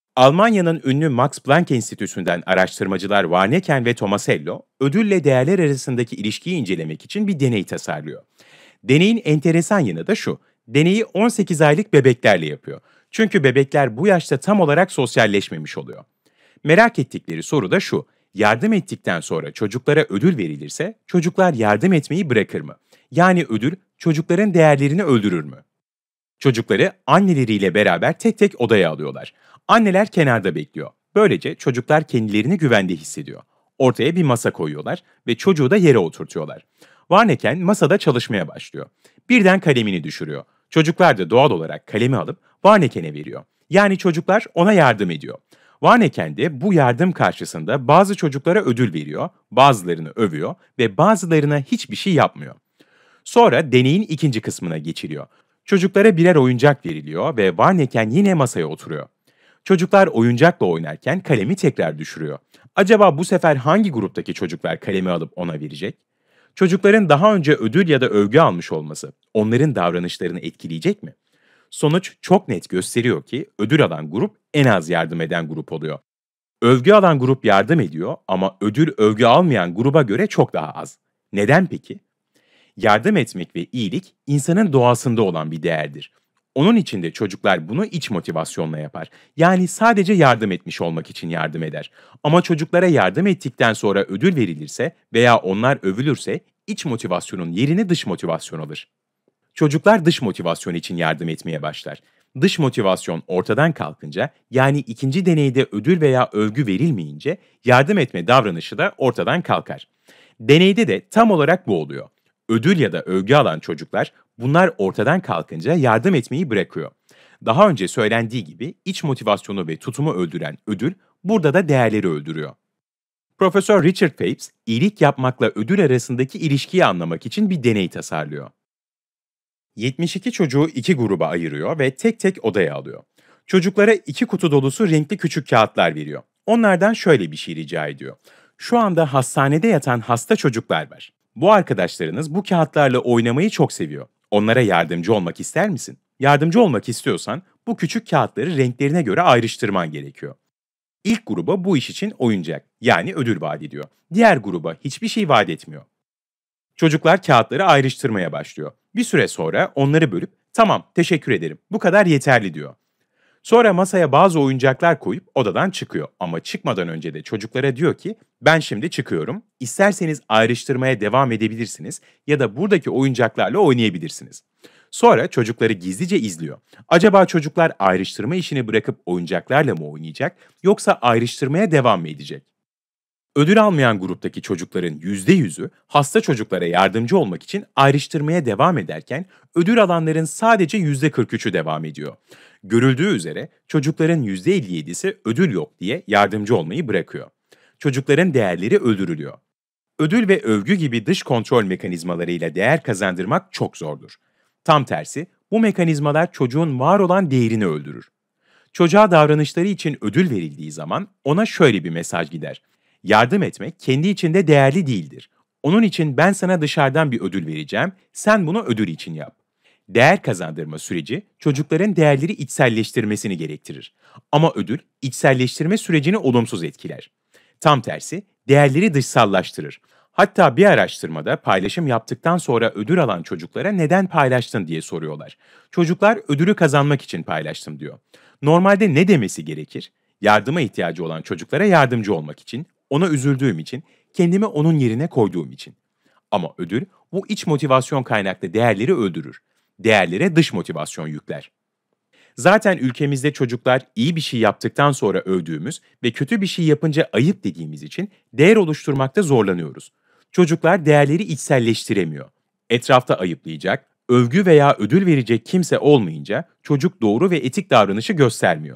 Almanya'nın ünlü Max Planck Enstitüsü'nden araştırmacılar Warneken ve Tomasello, ödülle değerler arasındaki ilişkiyi incelemek için bir deney tasarlıyor. Deneyin enteresan yanı da şu, deneyi 18 aylık bebeklerle yapıyor. Çünkü bebekler bu yaşta tam olarak sosyalleşmemiş oluyor. Merak ettikleri soru da şu, yardım ettikten sonra çocuklara ödül verilirse çocuklar yardım etmeyi bırakır mı? Yani ödül çocukların değerlerini öldürür mü? Çocukları anneleriyle beraber tek tek odaya alıyorlar. Anneler kenarda bekliyor. Böylece çocuklar kendilerini güvende hissediyor. Ortaya bir masa koyuyorlar ve çocuğu da yere oturtuyorlar. Warneken masada çalışmaya başlıyor. Birden kalemini düşürüyor. Çocuklar da doğal olarak kalemi alıp Warneken'e veriyor. Yani çocuklar ona yardım ediyor. Warneken de bu yardım karşısında bazı çocuklara ödül veriyor, bazılarını övüyor ve bazılarına hiçbir şey yapmıyor. Sonra deneyin ikinci kısmına geçiliyor. Çocuklara birer oyuncak veriliyor ve Warneken yine masaya oturuyor. Çocuklar oyuncakla oynarken kalemi tekrar düşürüyor. Acaba bu sefer hangi gruptaki çocuklar kalemi alıp ona verecek? Çocukların daha önce ödül ya da övgü almış olması onların davranışlarını etkileyecek mi? Sonuç çok net gösteriyor ki ödül alan grup en az yardım eden grup oluyor. Övgü alan grup yardım ediyor ama ödül övgü almayan gruba göre çok daha az. Neden peki? Yardım etmek ve iyilik insanın doğasında olan bir değerdir. Onun için de çocuklar bunu iç motivasyonla yapar. Yani sadece yardım etmiş olmak için yardım eder. Ama çocuklara yardım ettikten sonra ödül verilirse veya onlar övülürse iç motivasyonun yerini dış motivasyon alır. Çocuklar dış motivasyon için yardım etmeye başlar. Dış motivasyon ortadan kalkınca, yani ikinci deneyde ödül veya övgü verilmeyince yardım etme davranışı da ortadan kalkar. Deneyde de tam olarak bu oluyor. Ödül ya da övgü alan çocuklar bunlar ortadan kalkınca yardım etmeyi bırakıyor. Daha önce söylendiği gibi iç motivasyonu ve tutumu öldüren ödül burada da değerleri öldürüyor. Profesör Richard Phelps, iyilik yapmakla ödül arasındaki ilişkiyi anlamak için bir deney tasarlıyor. 72 çocuğu iki gruba ayırıyor ve tek tek odaya alıyor. Çocuklara iki kutu dolusu renkli küçük kağıtlar veriyor. Onlardan şöyle bir şey rica ediyor. Şu anda hastanede yatan hasta çocuklar var. Bu arkadaşlarınız bu kağıtlarla oynamayı çok seviyor. Onlara yardımcı olmak ister misin? Yardımcı olmak istiyorsan bu küçük kağıtları renklerine göre ayrıştırman gerekiyor. İlk gruba bu iş için oyuncak, yani ödül vaat ediyor. Diğer gruba hiçbir şey vaat etmiyor. Çocuklar kağıtları ayrıştırmaya başlıyor. Bir süre sonra onları bölüp "Tamam, teşekkür ederim. Bu kadar yeterli." diyor. Sonra masaya bazı oyuncaklar koyup odadan çıkıyor. Ama çıkmadan önce de çocuklara diyor ki, "Ben şimdi çıkıyorum. İsterseniz ayrıştırmaya devam edebilirsiniz ya da buradaki oyuncaklarla oynayabilirsiniz." Sonra çocukları gizlice izliyor. Acaba çocuklar ayrıştırma işini bırakıp oyuncaklarla mı oynayacak yoksa ayrıştırmaya devam mı edecek? Ödül almayan gruptaki çocukların %100'ü hasta çocuklara yardımcı olmak için ayrıştırmaya devam ederken ödül alanların sadece %43'ü devam ediyor. Görüldüğü üzere çocukların %57'si ödül yok diye yardımcı olmayı bırakıyor. Çocukların değerleri öldürülüyor. Ödül ve övgü gibi dış kontrol mekanizmalarıyla değer kazandırmak çok zordur. Tam tersi, bu mekanizmalar çocuğun var olan değerini öldürür. Çocuğa davranışları için ödül verildiği zaman ona şöyle bir mesaj gider. Yardım etmek kendi içinde değerli değildir. Onun için ben sana dışarıdan bir ödül vereceğim, sen bunu ödül için yap. Değer kazandırma süreci çocukların değerleri içselleştirmesini gerektirir. Ama ödül içselleştirme sürecini olumsuz etkiler. Tam tersi, değerleri dışsallaştırır. Hatta bir araştırmada paylaşım yaptıktan sonra ödül alan çocuklara neden paylaştın diye soruyorlar. Çocuklar ödülü kazanmak için paylaştım diyor. Normalde ne demesi gerekir? Yardıma ihtiyacı olan çocuklara yardımcı olmak için, ona üzüldüğüm için, kendimi onun yerine koyduğum için. Ama ödül bu iç motivasyon kaynaklı değerleri öldürür. Değerlere dış motivasyon yükler. Zaten ülkemizde çocuklar iyi bir şey yaptıktan sonra övdüğümüz ve kötü bir şey yapınca ayıp dediğimiz için değer oluşturmakta zorlanıyoruz. Çocuklar değerleri içselleştiremiyor. Etrafta ayıplayacak, övgü veya ödül verecek kimse olmayınca çocuk doğru ve etik davranışı göstermiyor.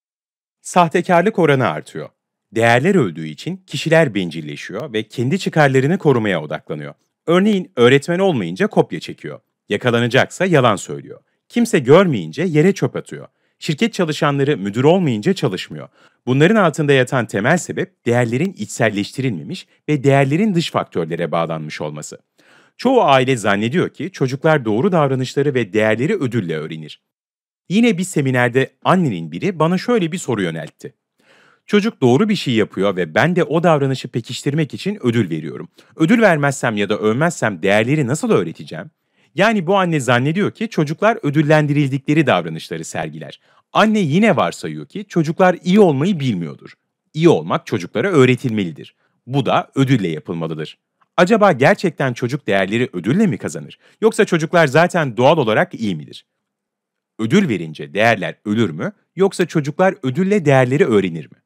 Sahtekarlık oranı artıyor. Değerler öldüğü için kişiler bencilleşiyor ve kendi çıkarlarını korumaya odaklanıyor. Örneğin öğretmen olmayınca kopya çekiyor. Yakalanacaksa yalan söylüyor. Kimse görmeyince yere çöp atıyor. Şirket çalışanları müdür olmayınca çalışmıyor. Bunların altında yatan temel sebep değerlerin içselleştirilmemiş ve değerlerin dış faktörlere bağlanmış olması. Çoğu aile zannediyor ki çocuklar doğru davranışları ve değerleri ödülle öğrenir. Yine bir seminerde annenin biri bana şöyle bir soru yöneltti. Çocuk doğru bir şey yapıyor ve ben de o davranışı pekiştirmek için ödül veriyorum. Ödül vermezsem ya da övmezsem değerleri nasıl öğreteceğim? Yani bu anne zannediyor ki çocuklar ödüllendirildikleri davranışları sergiler. Anne yine varsayıyor ki çocuklar iyi olmayı bilmiyordur. İyi olmak çocuklara öğretilmelidir. Bu da ödülle yapılmalıdır. Acaba gerçekten çocuk değerleri ödülle mi kazanır? Yoksa çocuklar zaten doğal olarak iyi midir? Ödül verince değerler ölür mü? Yoksa çocuklar ödülle değerleri öğrenir mi?